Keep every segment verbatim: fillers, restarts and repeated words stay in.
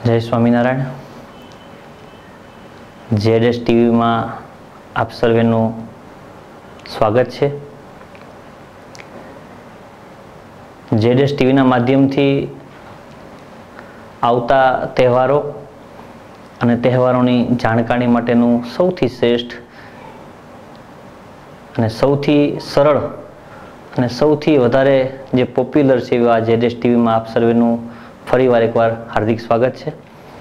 જય સ્વામિનારાયણ. જેડેસ ટીવીમાં આપ સર્વેનું સ્વાગત છે. જેડેસ ટીવીના માધ્યમથી આવતા તહેવારો અને તહેવારોની જાણકારી માટેનું સૌથી શ્રેષ્ઠ અને સૌથી સરળ અને સૌથી વધારે જે પોપ્યુલર છે એવા જેડેસ ટીવીમાં આપ સર્વેનું ફરીવાર એકવાર હાર્દિક સ્વાગત છે.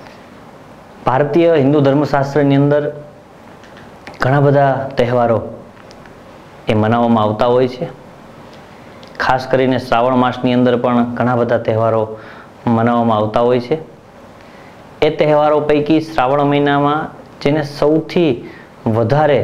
ભારતીય હિન્દુ ધર્મશાસ્ત્રની અંદર ઘણા બધા તહેવારો એ મનાવવામાં આવતા હોય છે. ખાસ કરીને શ્રાવણ માસની અંદર પણ ઘણા બધા તહેવારો મનાવવામાં આવતા હોય છે. એ તહેવારો પૈકી શ્રાવણ મહિનામાં જેને સૌથી વધારે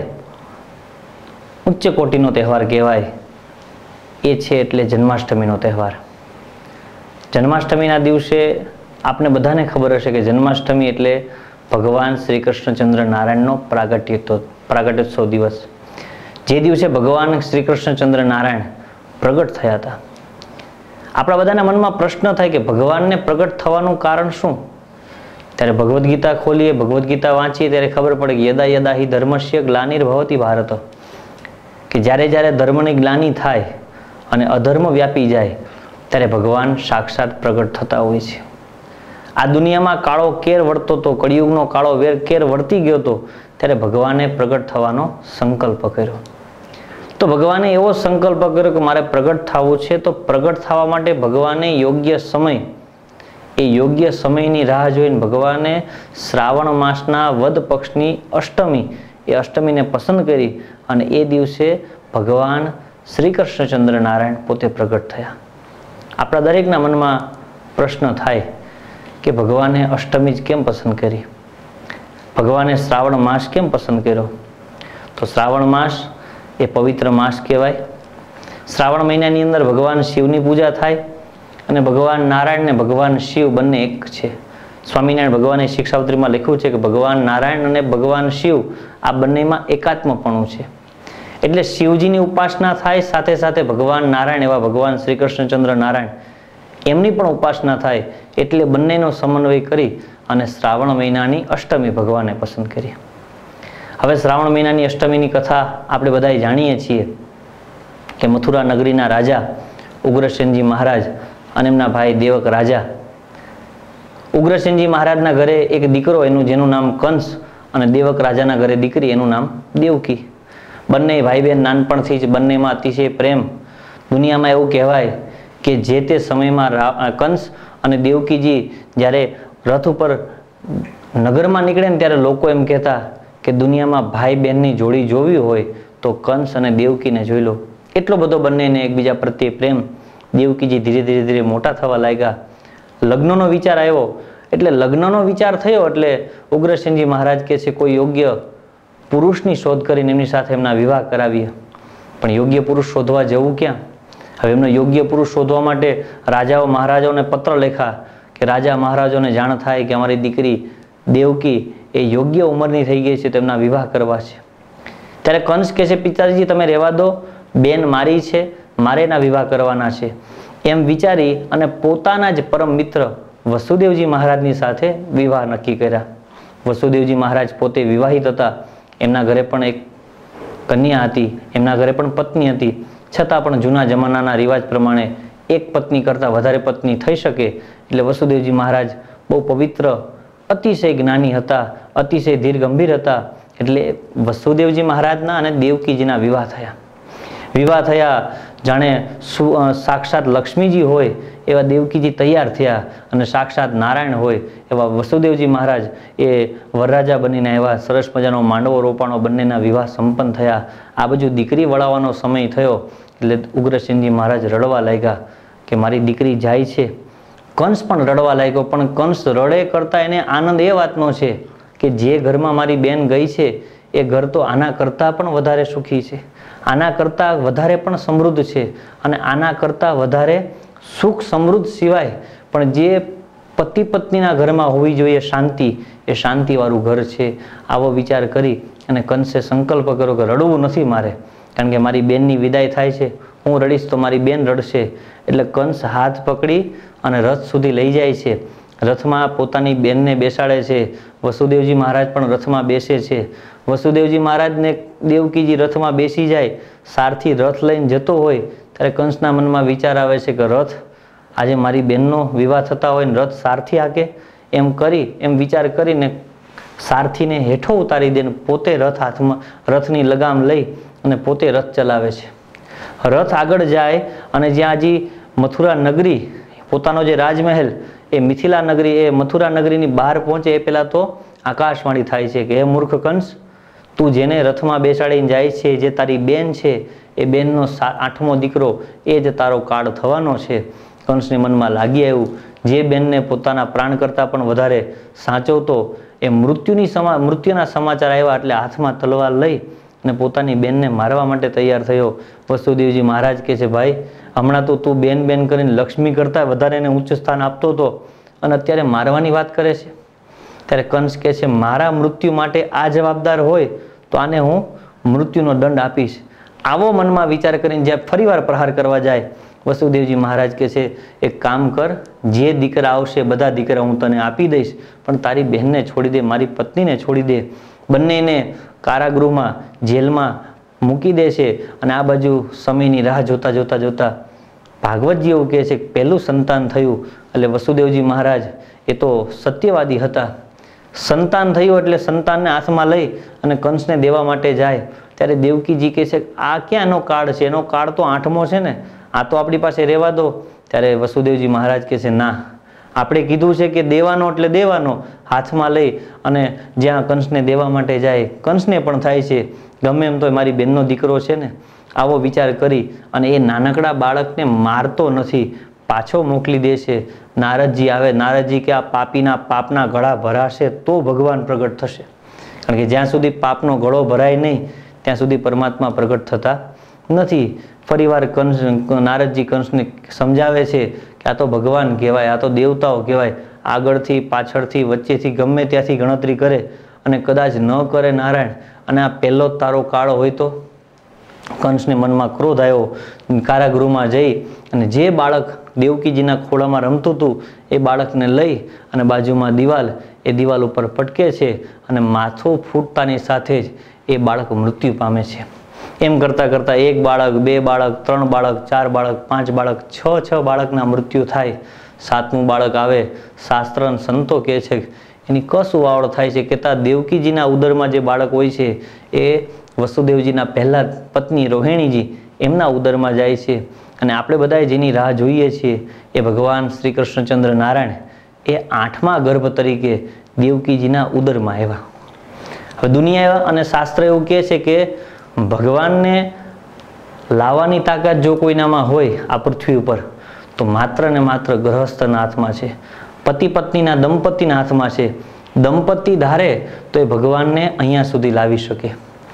ઉચ્ચ કોટીનો તહેવાર કહેવાય એ છે એટલે જન્માષ્ટમીનો તહેવાર. જન્માષ્ટમીના દિવસે આપને બધાને ખબર હશે કે જન્માષ્ટમી એટલે ભગવાન શ્રી કૃષ્ણચંદ્ર નારાયણનો પ્રાગટ્યોત્સવ પ્રાગટ્યોત્સવ દિવસ. જે દિવસે ભગવાન શ્રી કૃષ્ણચંદ્ર નારાયણ પ્રગટ થયા હતા. આપણા બધાના મનમાં પ્રશ્ન થાય કે ભગવાનને પ્રગટ થવાનું કારણ શું? ત્યારે ભગવદ્ ગીતા ખોલીએ, ભગવદ્ ગીતા વાંચીએ ત્યારે ખબર પડે કે યદા યદા હિ ધર્મસ્ય ગ્લાનિર્ભવતિ ભારત, કે જ્યારે જ્યારે ધર્મની ગ્લાનિ થાય અને અધર્મ વ્યાપી જાય ત્યારે ભગવાન સાક્ષાત પ્રગટ થતા હોય છે. આ દુનિયામાં કાળો કેર વળતો હતો, કળિયુગનો કાળો વેર કેર વળતી ગયો હતો, ત્યારે ભગવાને પ્રગટ થવાનો સંકલ્પ કર્યો. તો ભગવાને એવો સંકલ્પ કર્યો કે મારે પ્રગટ થવું છે, તો પ્રગટ થવા માટે ભગવાને યોગ્ય સમય એ યોગ્ય સમયની રાહ જોઈને ભગવાને શ્રાવણ માસના વદ પક્ષની અષ્ટમી એ અષ્ટમીને પસંદ કરી અને એ દિવસે ભગવાન શ્રી કૃષ્ણચંદ્ર નારાયણ પોતે પ્રગટ થયા. આપણા દરેકના મનમાં પ્રશ્ન થાય કે ભગવાને અષ્ટમી જ કેમ પસંદ કરી, ભગવાને શ્રાવણ માસ કેમ પસંદ કર્યો? તો શ્રાવણ માસ એ પવિત્ર માસ કહેવાય. શ્રાવણ મહિનાની અંદર ભગવાન શિવની પૂજા થાય અને ભગવાન નારાયણ ને ભગવાન શિવ બંને એક છે. સ્વામિનારાયણ ભગવાને શિક્ષાવત્રીમાં લખ્યું છે કે ભગવાન નારાયણ અને ભગવાન શિવ આ બંનેમાં એકાત્મપણું છે. એટલે શિવજીની ઉપાસના થાય, સાથે સાથે ભગવાન નારાયણ એવા ભગવાન શ્રી કૃષ્ણચંદ્ર નારાયણ એમની પણ ઉપાસના થાય. એટલે બંનેનો સમન્વય કરી અને શ્રાવણ મહિનાની અષ્ટમી ભગવાને પસંદ કરી. હવે શ્રાવણ મહિનાની અષ્ટમીની કથા આપણે બધાએ જાણીએ છીએ કે મથુરા નગરીના રાજા ઉગ્રસેનજી મહારાજ અને એમના ભાઈ દેવક રાજા. ઉગ્રસેનજી મહારાજના ઘરે એક દીકરો એનું જેનું નામ કંસ અને દેવક રાજાના ઘરે દીકરી એનું નામ દેવકી. બંને ભાઈ બહેન નાનપણથી જ બંનેમાં અતિશય પ્રેમ. દુનિયામાં એવું કહેવાય કે જે તે સમયમાં કંસ અને દેવકીજી જ્યારે રથ ઉપર નગરમાં નીકળે ને ત્યારે લોકો એમ કહેતા કે દુનિયામાં ભાઈ બહેનની જોડી જોવી હોય તો કંસ અને દેવકીને જોઈ લો. એટલો બધો બંનેને એકબીજા પ્રત્યે પ્રેમ. દેવકીજી ધીરે ધીરે ધીરે મોટા થવા લાગ્યા. લગ્નનો વિચાર આવ્યો. એટલે લગ્નનો વિચાર થયો એટલે ઉગ્રસેનજી મહારાજ કહે છે કોઈ યોગ્ય પુરુષની શોધ કરીને એમની સાથે એમના વિવાહ કરાવીએ. પણ યોગ્ય પુરુષ શોધવા જવું ક્યાં? હવે એમનો યોગ્ય પુરુષ શોધવા માટે રાજાઓ મહારાજાઓને પત્ર લખ્યા કે રાજા મહારાજોને જાણ થાય કે અમારી દીકરી દેવકી એ યોગ્ય ઉંમરની થઈ ગઈ છે, તેમના વિવાહ કરવા છે. ત્યારે કંસ કહે છે પિતાજી તમે રહેવા દો, બેન મારી છે, મારે એના વિવાહ કરવાના છે. એમ વિચારી અને પોતાના જ પરમ મિત્ર વસુદેવજી મહારાજની સાથે વિવાહ નક્કી કર્યા. વસુદેવજી મહારાજ પોતે વિવાહિત હતા. એમના ઘરે પણ એક કન્યા હતી, એમના ઘરે પણ પત્ની હતી. છતાં પણ જૂના જમાનાના રિવાજ પ્રમાણે એક પત્ની કરતાં વધારે પત્ની થઈ શકે. એટલે વસુદેવજી મહારાજ બહુ પવિત્ર, અતિશય જ્ઞાની હતા, અતિશય ધીર ગંભીર હતા. એટલે વસુદેવજી મહારાજના અને દેવકીજીના વિવાહ થયા. વિવાહ થયા જાણે સાક્ષાત લક્ષ્મીજી હોય એવા દેવકીજી તૈયાર થયા અને સાક્ષાત નારાયણ હોય એવા વસુદેવજી મહારાજ એ વરરાજા બનીને એવા સરસ મજાનો માંડવો રોપાણો બંનેના વિવાહ સંપન્ન થયા. આ બાજુ દીકરી વળાવવાનો સમય થયો એટલે ઉગ્રસેનજી મહારાજ રડવા લાગ્યા કે મારી દીકરી જાય છે. કંસ પણ રડવા લાગ્યો. પણ કંસ રડે કરતાં એને આનંદ એ વાતનો છે કે જે ઘરમાં મારી બેન ગઈ છે એ ઘર તો આના કરતાં પણ વધારે સુખી છે, આના કરતાં વધારે પણ સમૃદ્ધ છે અને આના કરતાં વધારે સુખ સમૃદ્ધ સિવાય પણ જે પતિ પત્નીના ઘરમાં હોવી જોઈએ શાંતિ, એ શાંતિવાળું ઘર છે. આવો વિચાર કરી અને કંસે સંકલ્પ કર્યો કે રડવું નથી મારે, કારણ કે મારી બેનની વિદાય થાય છે, હું રડીશ તો મારી બેન રડશે. એટલે કંસ હાથ પકડી અને રથ સુધી લઈ જાય છે રથમાં પોતાની બેનને બેસાડે છે. વસુદેવજી મહારાજ પણ રથમાં બેસે છે. વસુદેવજી મહારાજને દેવકીજી રથમાં બેસી જાય, સારથી રથ લઈને જતો હોય ત્યારે કંસના મનમાં વિચાર આવે છે કે રથ આજે મારી બેનનો વિવાહ થતા હોય ને રથ સારથી હાકે, એમ કરી એમ વિચાર કરીને સારથીને હેઠો ઉતારી દે, પોતે રથ હાથમાં રથની લગામ લઈ અને પોતે રથ ચલાવે છે. રથ આગળ જાય અને જ્યાં હજી મથુરા નગરી, પોતાનો જે રાજમહેલ એ મિથિલા નગરી એ મથુરા નગરીની બહાર પહોંચે એ પહેલાં તો આકાશવાણી થાય છે કે હે મૂર્ખ કંસ, તું જેને રથમાં બેસાડીને જાય છે, જે તારી બેન છે, એ બેનનો આઠમો દીકરો એ જ તારો કાળ થવાનો છે. કંસને મનમાં લાગી આવ્યું, જે બેનને પોતાના પ્રાણ કરતાં પણ વધારે સાચવતો એ મૃત્યુની સમા મૃત્યુના સમાચાર આવ્યા એટલે હાથમાં તલવાર લઈ અને પોતાની બેનને મારવા માટે તૈયાર થયો. વસુદેવજી મહારાજ કહે છે, ભાઈ હમણાં તો તું બેન બેન કરીને લક્ષ્મી કરતાં વધારે એને ઉચ્ચ સ્થાન આપતો હતો અને અત્યારે મારવાની વાત કરે છે. ત્યારે કંસ કહે છે, મારા મૃત્યુ માટે આ જવાબદાર હોય તો આને હું મૃત્યુનો દંડ આપીશ. આવો મનમાં વિચાર કરીને જ્યાં ફરીવાર પ્રહાર કરવા જાય, વસુદેવજી મહારાજ કહે છે, એક કામ કર, જે દીકરા આવશે બધા દીકરા હું તને આપી દઈશ, પણ તારી બહેનને છોડી દે, મારી પત્નીને છોડી દે. બંનેને કારાગૃહમાં જેલમાં મૂકી દે છે. અને આ બાજુ સમયની રાહ જોતા જોતા જોતા ભાગવતજી એવું કહે છે કે પહેલું સંતાન થયું એટલે વસુદેવજી મહારાજ એ તો સત્યવાદી હતા. સંતાન થયું એટલે સંતાનને હાથમાં લઈ અને કંસને દેવા માટે જાય ત્યારે દેવકીજી કહે છે, આ ક્યાં એનો કાળ છે, એનો કાળ તો આઠમો છે ને, આ તો આપણી પાસે રહેવા દો. ત્યારે વસુદેવજી મહારાજ કહે છે, ના, આપણે કીધું છે કે દેવાનો એટલે દેવાનો. હાથમાં લઈ અને જ્યાં કંસને દેવા માટે જાય, કંસને પણ થાય છે ગમે એમ તો મારી બેનનો દીકરો છે ને, આવો વિચાર કરી અને એ નાનકડા બાળકને મારતો નથી, પાછો મોકલી દે છે. નારદજી આવે, નારદજી કે આ પાપીના પાપના ગળા ભરાશે તો ભગવાન પ્રગટ થશે, કારણ કે જ્યાં સુધી પાપનો ગળો ભરાય નહીં ત્યાં સુધી પરમાત્મા પ્રગટ થતા નથી. ફરીવાર કંસ નારદજી કંસને સમજાવે છે કે આ તો ભગવાન કહેવાય, આ તો દેવતાઓ કહેવાય, આગળથી પાછળથી વચ્ચેથી ગમે ત્યાંથી ગણતરી કરે અને કદાચ ન કરે નારાયણ અને આ પહેલો જ તારો કાળ હોય તો. કંસને મનમાં ક્રોધ આવ્યો, કારાગૃહમાં જઈ અને જે બાળક દેવકીજીના ખોળામાં રમતું હતું એ બાળકને લઈ અને બાજુમાં દિવાલ, એ દિવાલ ઉપર પટકે છે અને માથું ફૂટતાની સાથે જ એ બાળક મૃત્યુ પામે છે. એમ કરતાં કરતાં એક બાળક, બે બાળક, ત્રણ બાળક, ચાર બાળક, પાંચ બાળક, છ છ બાળકના મૃત્યુ થાય. સાતમું બાળક આવે, શાસ્ત્ર અને સંતો કહે છે એની કશું વાવડ થાય છે કે તા દેવકીજીના ઉદરમાં જે બાળક હોય છે એ વસુદેવજીના પહેલા પત્ની રોહિણીજી એમના ઉદરમાં જાય છે. અને આપણે બધાએ જેની રાહ જોઈએ છીએ એ ભગવાન શ્રી કૃષ્ણચંદ્ર નારાયણ એ આઠમા ગર્ભ તરીકે દેવકીજીના ઉદરમાં આવ્યા. હવે દુનિયા અને શાસ્ત્ર એવું કહે છે કે ભગવાનને લાવવાની તાકાત જો કોઈનામાં હોય આ પૃથ્વી ઉપર તો માત્ર ને માત્ર ગૃહસ્થના હાથમાં છે, પતિ પત્નીના દંપતીના હાથમાં છે. દંપતી ધારે તો એ ભગવાનને અહીંયા સુધી લાવી શકે.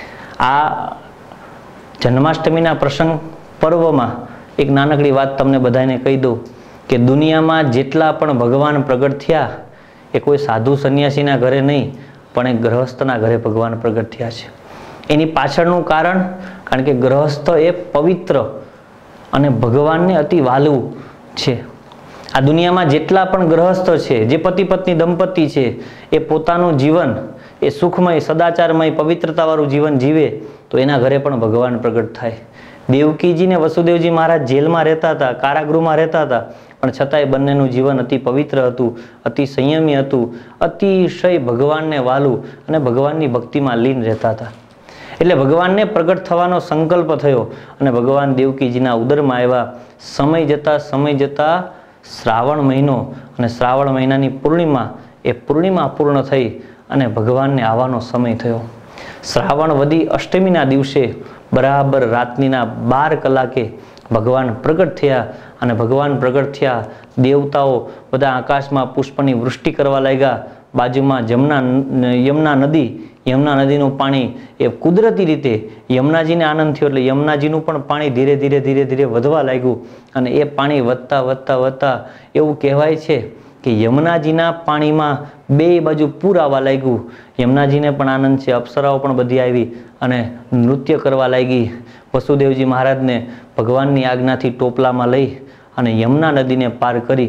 આ જન્માષ્ટમીના પ્રસંગ પર્વમાં એક નાનકડી વાત તમને બધાને કહી દઉં કે દુનિયામાં જેટલા પણ ભગવાન પ્રગટ થયા એ કોઈ સાધુ સંન્યાસીના ઘરે નહીં પણ એક ગૃહસ્થના ઘરે ભગવાન પ્રગટ થયા છે. એની પાછળનું કારણ કારણ કે ગૃહસ્થ એ પવિત્ર અને ભગવાનને અતિ વાલું છે. આ દુનિયામાં જેટલા પણ ગૃહસ્થ છે, જે પતિ પત્ની દંપતી છે, એ પોતાનું જીવન એ સુખમય, સદાચારમય, પવિત્રતાવાળું જીવન જીવે તો એના ઘરે પણ ભગવાન પ્રગટ થાય. દેવકીજી ને વસુદેવજી મહારાજ જેલમાં રહેતા હતા, કારાગૃહમાં રહેતા હતા, પણ છતાંય બંનેનું જીવન અતિ પવિત્ર હતું, અતિ સંયમી હતું, અતિશય ભગવાનને વાલું અને ભગવાનની ભક્તિમાં લીન રહેતા હતા. એટલે ભગવાનને પ્રગટ થવાનો સંકલ્પ થયો અને ભગવાન દેવકીજીના ઉદરમાં આવ્યા. સમય જતા સમય જતા શ્રાવણ મહિનો અને શ્રાવણ મહિનાની પૂર્ણિમા એ પૂર્ણિમા પૂર્ણ થઈ અને ભગવાનને આવવાનો સમય થયો. શ્રાવણ વદી અષ્ટમીના દિવસે બરાબર રાતનીના બાર કલાકે ભગવાન પ્રગટ થયા અને ભગવાન પ્રગટ થયા. દેવતાઓ બધા આકાશમાં પુષ્પની વૃષ્ટિ કરવા લાગ્યા. બાજુમાં જમના યમુના નદી યમુના નદીનું પાણી એ કુદરતી રીતે યમુનાજીને આનંદ થયો એટલે યમુનાજીનું પણ પાણી ધીરે ધીરે ધીરે ધીરે વધવા લાગ્યું અને એ પાણી વધતા વધતા વધતા એવું કહેવાય છે કે યમુનાજીના પાણીમાં બે બાજુ પૂર આવવા લાગ્યું. યમુનાજીને પણ આનંદ છે, અપ્સરાઓ પણ બધી આવી અને નૃત્ય કરવા લાગી. વસુદેવજી મહારાજને ભગવાનની આજ્ઞાથી ટોપલામાં લઈ અને યમુના નદીને પાર કરી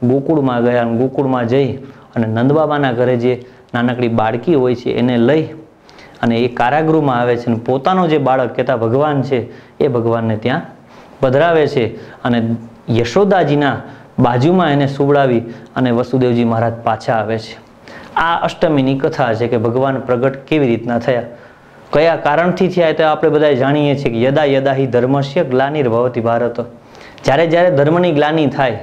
ગોકુળમાં ગયા અને ગોકુળમાં જઈ અને નંદબાબાના ઘરે જે નાનકડી બાળકી હોય છે એને લઈ અને એ કારાગૃહમાં આવે છે અને પોતાનો જે બાળક કહેતા ભગવાન છે એ ભગવાનને ત્યાં પધરાવે છે અને યશોદાજીના બાજુમાં એને સુવડાવી અને વસુદેવજી મહારાજ પાછા આવે છે. આ અષ્ટમીની કથા છે કે ભગવાન પ્રગટ કેવી રીતના થયા, કયા કારણથી થયા, તો આપણે બધા જાણીએ છીએ કે યદા યદા હિ ધર્મસ્ય ગ્લાનિર્ભવતિ ભારત. જ્યારે જ્યારે ધર્મની ગ્લાનિ થાય,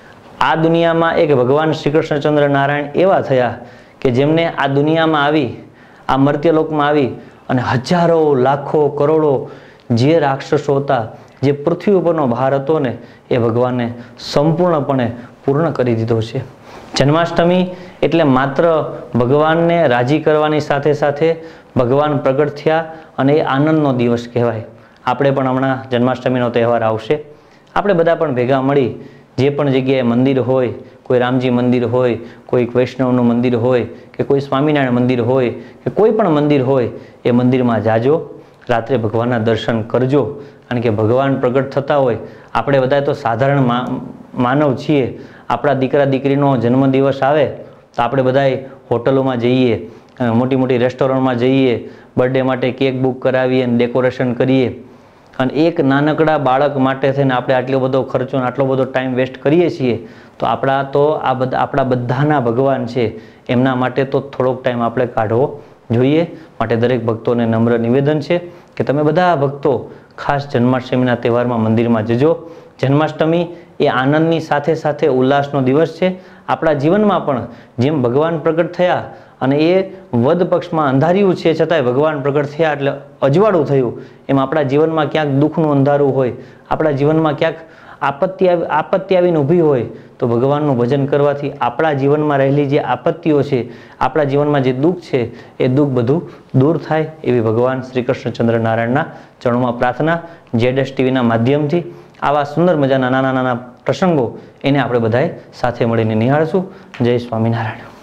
આ દુનિયામાં એક ભગવાન શ્રી કૃષ્ણચંદ્ર નારાયણ એવા થયા કે જેમને આ દુનિયામાં આવી, આ મર્ત્યલોકમાં આવી અને હજારો લાખો કરોડો જે રાક્ષસો હતા, જે પૃથ્વી ઉપરનો ભાર હતો ને એ ભગવાને સંપૂર્ણપણે પૂર્ણ કરી દીધો છે. જન્માષ્ટમી એટલે માત્ર ભગવાનને રાજી કરવાની સાથે સાથે ભગવાન પ્રગટ થયા અને એ આનંદનો દિવસ કહેવાય. આપણે પણ હમણાં જન્માષ્ટમીનો તહેવાર આવશે, આપણે બધા પણ ભેગા મળી જે પણ જગ્યાએ મંદિર હોય, કોઈ રામજી મંદિર હોય, કોઈ વૈષ્ણવનું મંદિર હોય કે કોઈ સ્વામિનારાયણ મંદિર હોય કે કોઈ પણ મંદિર હોય, એ મંદિરમાં જાજો, રાત્રે ભગવાનના દર્શન કરજો. કારણ કે ભગવાન પ્રગટ થતા હોય, આપણે બધા તો સાધારણ માનવ છીએ. આપણા દીકરા દીકરીનો જન્મદિવસ આવે તો આપણે બધાય હોટલોમાં જઈએ, મોટી મોટી રેસ્ટોરન્ટમાં જઈએ, બર્થડે માટે કેક બુક કરાવીએ અને ડેકોરેશન કરીએ અને એક નાનકડા બાળક માટે થઈને આપણે આટલો બધો ખર્ચો અને આટલો બધો ટાઈમ વેસ્ટ કરીએ છીએ. તો આપણા તો આ બધા આપણા બધાના ભગવાન છે, એમના માટે તો થોડોક ટાઈમ આપણે કાઢવો જોઈએ. માટે દરેક ભક્તોને નમ્ર નિવેદન છે કે તમે બધા ભક્તો ખાસ જન્માષ્ટમીના તહેવારમાં મંદિરમાં જજો. જન્માષ્ટમી એ આનંદની સાથે સાથે ઉલ્લાસનો દિવસ છે. આપણા જીવનમાં પણ જેમ ભગવાન પ્રગટ થયા અને એ વદ પક્ષમાં અંધાર્યું છે છતાંય ભગવાન પ્રગટ થયા એટલે અજવાળું થયું, એમ આપણા જીવનમાં ક્યાંક દુઃખનું અંધારું હોય, આપણા જીવનમાં ક્યાંક આપત્તિ આપત્તિ આવીને ઊભી હોય, તો ભગવાનનું ભજન કરવાથી આપણા જીવનમાં રહેલી જે આપત્તિઓ છે, આપણા જીવનમાં જે દુઃખ છે, એ દુઃખ બધું દૂર થાય એવી ભગવાન શ્રી કૃષ્ણચંદ્ર નારાયણના ચરણોમાં પ્રાર્થના. જેડેશ ટીવીના માધ્યમથી આવા સુંદર મજાના નાના નાના પ્રસંગો એને આપણે બધાએ સાથે મળીને નિહાળશું. જય સ્વામિનારાયણ.